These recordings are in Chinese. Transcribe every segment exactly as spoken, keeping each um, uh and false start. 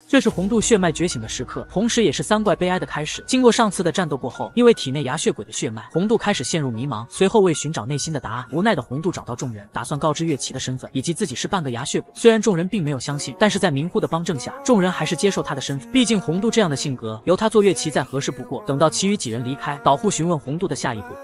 这是红度血脉觉醒的时刻，同时也是三怪悲哀的开始。经过上次的战斗过后，因为体内牙血鬼的血脉，红度开始陷入迷茫。随后为寻找内心的答案，无奈的红度找到众人，打算告知月奇的身份以及自己是半个牙血鬼。虽然众人并没有相信，但是在明户的帮正下，众人还是接受他的身份。毕竟红度这样的性格，由他做月奇再合适不过。等到其余几人离开，导护询问红度的下一步。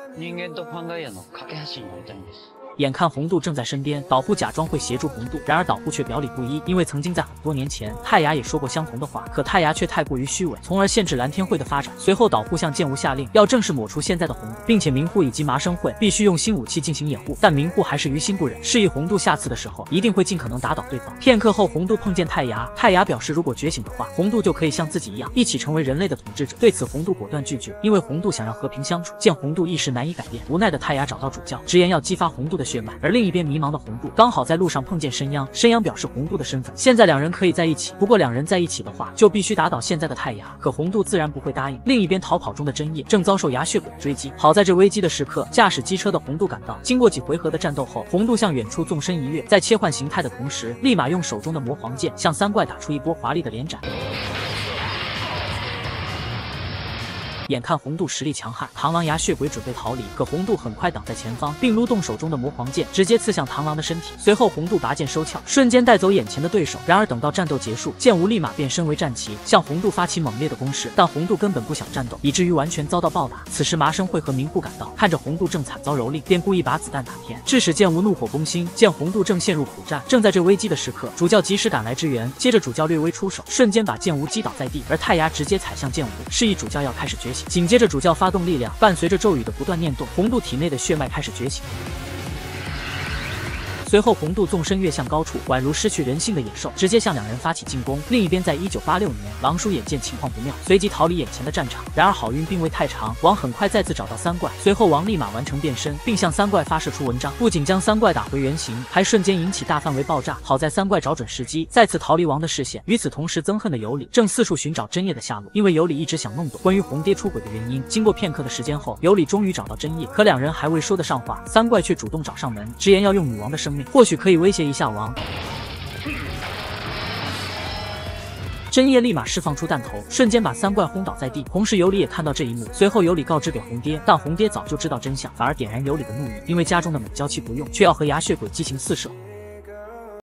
眼看红度正在身边，导护假装会协助红度，然而导护却表里不一，因为曾经在很多年前，太牙也说过相同的话，可太牙却太过于虚伪，从而限制蓝天会的发展。随后导护向剑无下令，要正式抹除现在的红度，并且明户以及麻生会必须用新武器进行掩护，但明户还是于心不忍，示意红度下次的时候一定会尽可能打倒对方。片刻后，红度碰见太牙，太牙表示如果觉醒的话，红度就可以像自己一样，一起成为人类的统治者。对此，红度果断拒绝，因为红度想要和平相处。见红度一时难以改变，无奈的太牙找到主教，直言要激发红度的血脉，而另一边迷茫的红度刚好在路上碰见申央，申央表示红度的身份，现在两人可以在一起，不过两人在一起的话，就必须打倒现在的太牙，可红度自然不会答应。另一边逃跑中的真叶正遭受牙血鬼的追击，好在这危机的时刻，驾驶机车的红度赶到。经过几回合的战斗后，红度向远处纵身一跃，在切换形态的同时，立马用手中的魔皇剑向三怪打出一波华丽的连斩。眼看红度实力强悍，螳螂牙血鬼准备逃离，可红度很快挡在前方，并撸动手中的魔皇剑，直接刺向螳螂的身体。随后红度拔剑收鞘，瞬间带走眼前的对手。然而等到战斗结束，剑无立马变身为战旗，向红度发起猛烈的攻势，但红度根本不想战斗，以至于完全遭到暴打。此时麻生会和明户赶到，看着红度正惨遭蹂躏，便故意把子弹打偏，致使剑无怒火攻心。见红度正陷入苦战，正在这危机的时刻，主教及时赶来支援，接着主教略微出手，瞬间把剑无击倒在地，而太牙直接踩向剑无，示意主教要开始觉醒。紧接着主教发动力量，伴随着咒语的不断念动，红度体内的血脉开始觉醒。随后红度纵身跃向高处，宛如失去人性的野兽，直接向两人发起进攻。另一边，在一九八六年，王叔眼见情况不妙，随即逃离眼前的战场。然而好运并未太长，王很快再次找到三怪，随后王立马完成变身，并向三怪发射出文章，不仅将三怪打回原形，还瞬间引起大范围爆炸。好在三怪找准时机，再次逃离王的视线。与此同时，憎恨的尤里正四处寻找真叶的下落，因为尤里一直想弄懂关于红爹出轨的原因。经过片刻的时间后，尤里终于找到真叶，可两人还未说得上话，三怪却主动找上门，直言要用女王的生命，或许可以威胁一下王。真叶立马释放出弹头，瞬间把三怪轰倒在地。同时尤里也看到这一幕，随后尤里告知给红爹，但红爹早就知道真相，反而点燃尤里的怒意，因为家中的美娇妻不用，却要和牙血鬼激情四射。